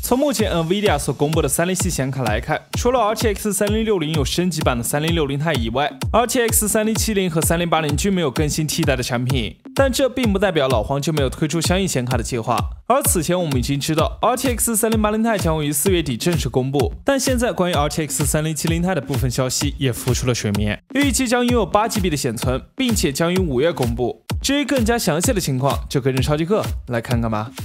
从目前 NVIDIA 所公布的307显卡来看，除了 RTX 3060有升级版的3060 Ti 以外 ，RTX 3070和3080均没有更新替代的产品。但这并不代表老黄就没有推出相应显卡的计划。而此前我们已经知道 RTX 3080 Ti 将会于4月底正式公布，但现在关于 RTX 3070 Ti 的部分消息也浮出了水面，预计将拥有8GB 的显存，并且将于5月公布。至于更加详细的情况，就跟着超级课来看看吧。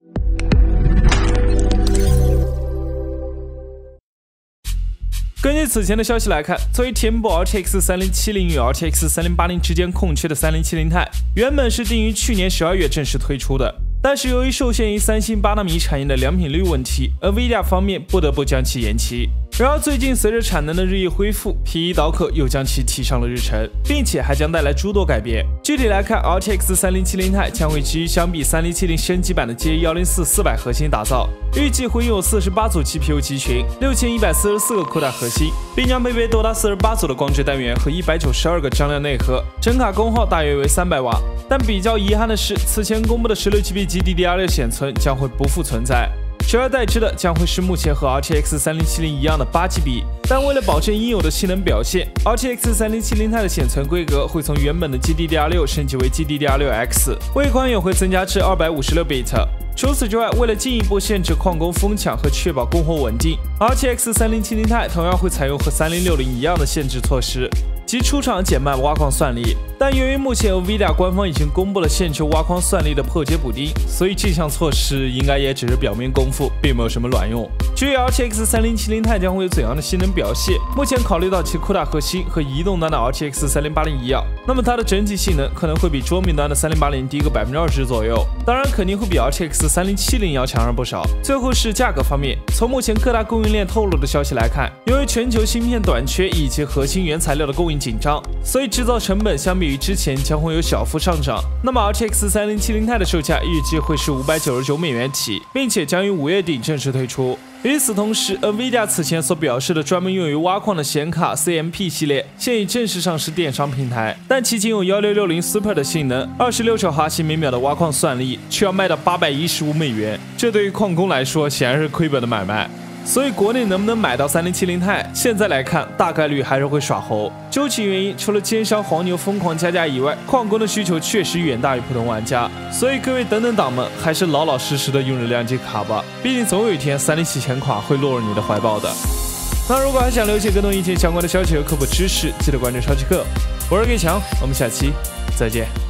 根据此前的消息来看，作为填补 RTX 3070与 RTX 3080之间空缺的3070 Ti，原本是定于去年12月正式推出的，但是由于受限于三星8纳米产业的良品率问题 ，NVIDIA 方面不得不将其延期。然而最近随着产能的日益恢复，皮衣刀客又将其提上了日程，并且还将带来诸多改变。具体来看 ，RTX 3070 Ti 将会基于相比3070升级版的 J104 400核心打造，预计会拥有48组 GPU 集群，6144个酷大核心，并将配备多达48组的光学单元和192个张量内核，整卡功耗大约为300瓦。但比较遗憾的是，此前公布的16GB GDDR6 显存将会不复存在。取而代之的将会是目前和 RTX 3070一样的8GB， 但为了保证应有的性能表现 ，RTX 3070 Ti 的显存规格会从原本的 GDDR6 升级为 GDDR6X， 位宽也会增加至256bit。除此之外，为了进一步限制矿工疯抢和确保供货稳定 ，RTX 3070 Ti 同样会采用和3060一样的限制措施，即出厂减慢挖矿算力。但由于目前 NVIDIA 官方已经公布了限制挖矿算力的破解补丁，所以这项措施应该也只是表面功夫，并没有什么卵用。至于 RTX 3070 Ti 将会有怎样的性能表现，目前考虑到其酷大核心和移动端的 RTX 3080一样，那么它的整体性能可能会比桌面端的3080低个20%左右，当然肯定会比 RTX 3070要强上不少。最后是价格方面，从目前各大供应链透露的消息来看，由于全球芯片短缺以及核心原材料的供应紧张，所以制造成本相比于之前将会有小幅上涨。那么 RTX 3070 Ti 的售价预计会是$599起，并且将于5月底正式推出。与此同时 ，NVIDIA 此前所表示的专门用于挖矿的显卡 CMP 系列现已正式上市电商平台，但其仅有1660 Super 的性能，26兆哈希每秒的挖矿算力，却要卖到$815，这对于矿工来说显然是亏本的买卖。所以国内能不能买到3070 Ti，现在来看大概率还是会耍猴。究其原因，除了奸商黄牛疯狂加价以外，矿工的需求确实远大于普通玩家。所以各位等等党们，还是老老实实的用着亮机卡吧，毕竟总有一天307显卡会落入你的怀抱的。那如果还想了解更多一切相关的消息和科普知识，记得关注超级课，我是 K 强，我们下期再见。